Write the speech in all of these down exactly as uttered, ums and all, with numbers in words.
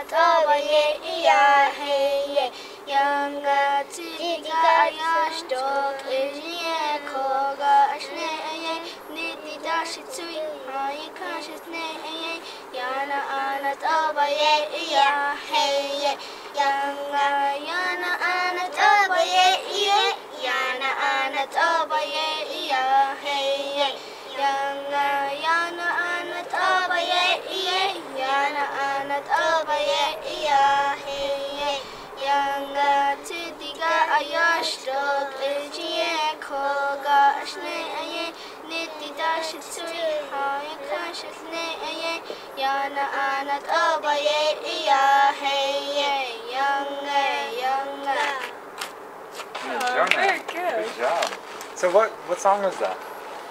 tobaye iyahe Yanga tiga yashtok ejiye koga ashneye Niti dashi tsui hayi kashitneye Yana ana tobaye iyahe Yanga yana ana tobaye iye Yana ana tobaye iyahe Yanga yana ana tobaye iye Yana ana tobaye iyahe Yanga tidiga ayashtok ejiye koga ashneye Niti dashi tsui hayi kashitneye Yana ana tobaye iyahe Yanga yanga Oh, very good. Good job. So what what song was that?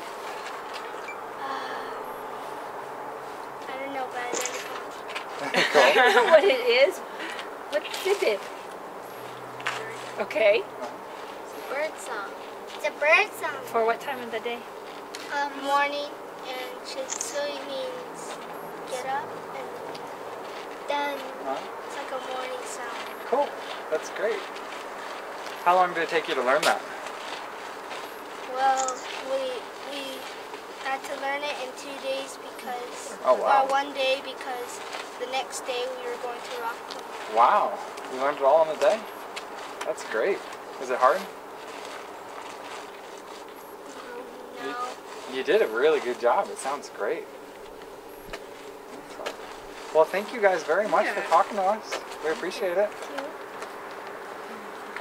I don't know, but I learned it. I don't know what it is. What is it? Okay. It's a bird song. It's a bird song. For what time of the day? Um, morning, and Chitsui means get up, and then Huh? it's like a morning sound. Cool. That's great. How long did it take you to learn that? Well, we we had to learn it in two days because, Oh, wow. or one day because the next day we were going to Rockland. Wow. You learned it all in a day? That's great. Was it hard? Um, no. You did a really good job. It sounds great. Well, thank you guys very much for Yeah. talking to us. We appreciate it.